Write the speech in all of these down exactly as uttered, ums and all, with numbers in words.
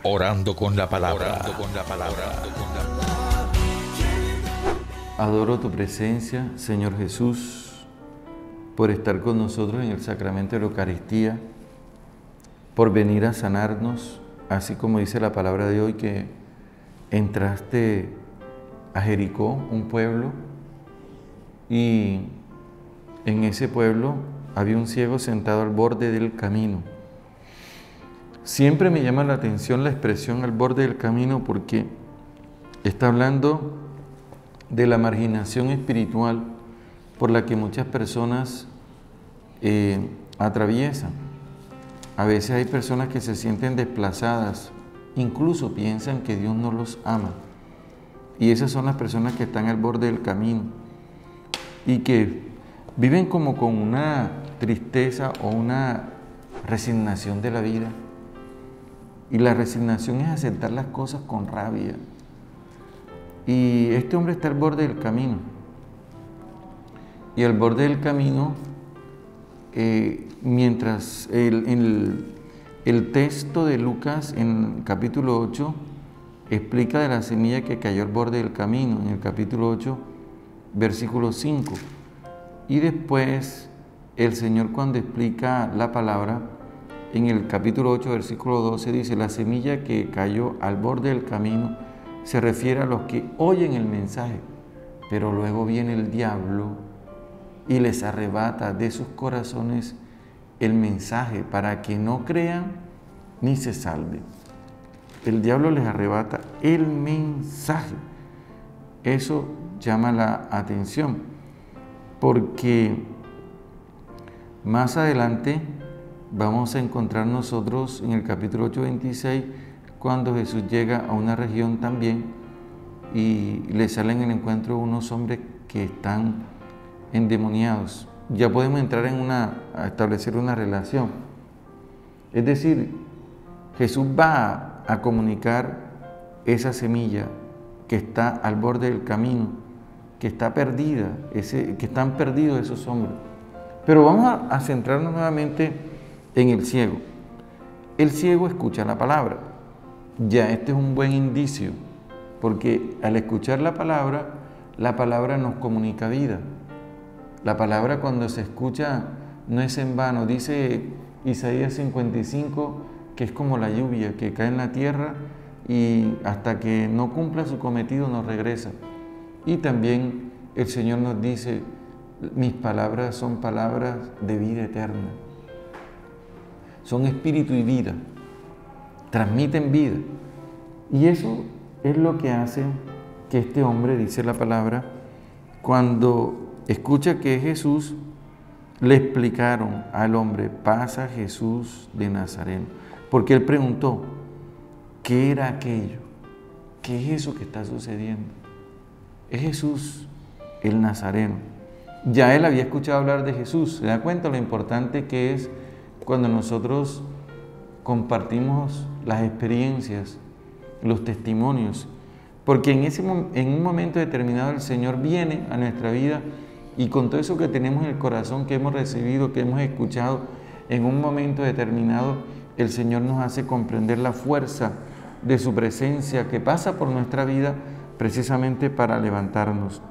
Orando con la palabra. Orando con la palabra. Adoro tu presencia, Señor Jesús, por estar con nosotros en el sacramento de la Eucaristía, por venir a sanarnos, así como dice la palabra de hoy, que entraste a Jericó, un pueblo, y en ese pueblo había un ciego sentado al borde del camino. Siempre me llama la atención la expresión al borde del camino porque está hablando de la marginación espiritual por la que muchas personas eh, atraviesan. A veces hay personas que se sienten desplazadas, incluso piensan que Dios no los ama. Y esas son las personas que están al borde del camino y que viven como con una tristeza o una resignación de la vida. Y la resignación es aceptar las cosas con rabia. Y este hombre está al borde del camino. Y al borde del camino, eh, mientras el, el, el texto de Lucas en capítulo ocho explica de la semilla que cayó al borde del camino, en el capítulo ocho, versículo cinco. Y después el Señor, cuando explica la palabra, en el capítulo ocho, versículo doce, dice: la semilla que cayó al borde del camino se refiere a los que oyen el mensaje, pero luego viene el diablo y les arrebata de sus corazones el mensaje para que no crean ni se salven. El diablo les arrebata el mensaje. Eso llama la atención, porque más adelante vamos a encontrar nosotros en el capítulo ocho, veintiséis, cuando Jesús llega a una región también y le salen en el encuentro unos hombres que están endemoniados. Ya podemos entrar en una, a establecer una relación. Es decir, Jesús va a, a comunicar esa semilla que está al borde del camino, que está perdida, ese, que están perdidos esos hombres. Pero vamos a, a centrarnos nuevamente en el ciego. El ciego escucha la palabra. Ya este es un buen indicio, porque al escuchar la palabra, la palabra nos comunica vida. La palabra, cuando se escucha, no es en vano. Dice Isaías cincuenta y cinco que es como la lluvia que cae en la tierra y hasta que no cumpla su cometido nos regresa. Y también el Señor nos dice: mis palabras son palabras de vida eterna. Son espíritu y vida, transmiten vida. Y eso es lo que hace que este hombre, dice la palabra, cuando escucha que es Jesús, le explicaron al hombre: pasa Jesús de Nazareno. Porque él preguntó: ¿qué era aquello? ¿Qué es eso que está sucediendo? Es Jesús, el Nazareno. Ya él había escuchado hablar de Jesús. ¿Se da cuenta lo importante que es cuando nosotros compartimos las experiencias, los testimonios? Porque en, ese, en un momento determinado el Señor viene a nuestra vida y con todo eso que tenemos en el corazón, que hemos recibido, que hemos escuchado, en un momento determinado el Señor nos hace comprender la fuerza de su presencia que pasa por nuestra vida precisamente para levantarnos.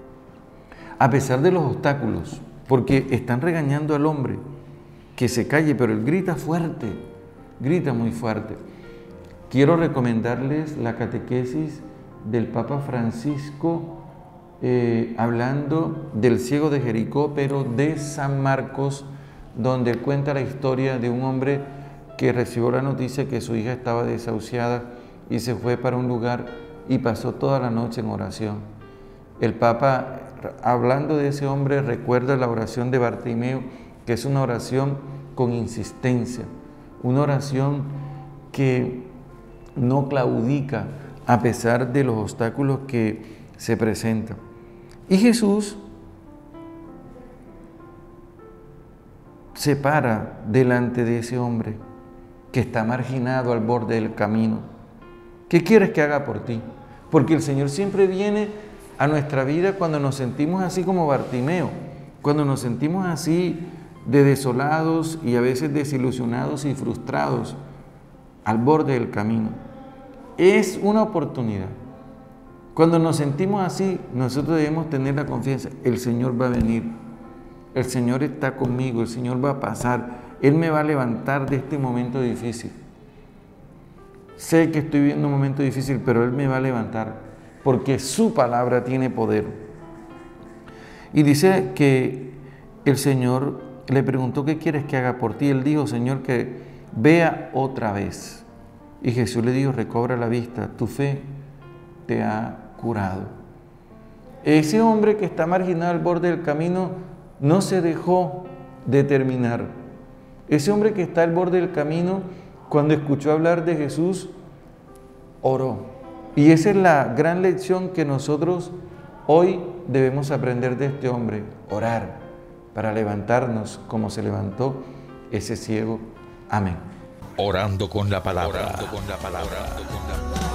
A pesar de los obstáculos, porque están regañando al hombre que se calle, pero él grita fuerte, grita muy fuerte. Quiero recomendarles la catequesis del Papa Francisco, eh, hablando del ciego de Jericó, pero de San Marcos, donde él cuenta la historia de un hombre que recibió la noticia que su hija estaba desahuciada y se fue para un lugar y pasó toda la noche en oración. El Papa, hablando de ese hombre, recuerda la oración de Bartimeo, que es una oración con insistencia, una oración que no claudica a pesar de los obstáculos que se presentan. Y Jesús se para delante de ese hombre que está marginado al borde del camino. ¿Qué quieres que haga por ti? Porque el Señor siempre viene a nuestra vida cuando nos sentimos así como Bartimeo, cuando nos sentimos así de desolados y a veces desilusionados y frustrados. al borde del camino. Es una oportunidad. Cuando nos sentimos así, nosotros debemos tener la confianza, el Señor va a venir, el Señor está conmigo, el Señor va a pasar, Él me va a levantar de este momento difícil. Sé que estoy viviendo un momento difícil, pero Él me va a levantar, porque su palabra tiene poder. Y dice que el Señor le preguntó, ¿qué quieres que haga por ti? Él dijo, Señor, que vea otra vez. Y Jesús le dijo, recobra la vista, tu fe te ha curado. Ese hombre que está marginado al borde del camino no se dejó determinar. Ese hombre que está al borde del camino, cuando escuchó hablar de Jesús, oró. Y esa es la gran lección que nosotros hoy debemos aprender de este hombre, orar para levantarnos como se levantó ese ciego. Amén. Orando con la palabra. Orando con la palabra. Orando con la palabra.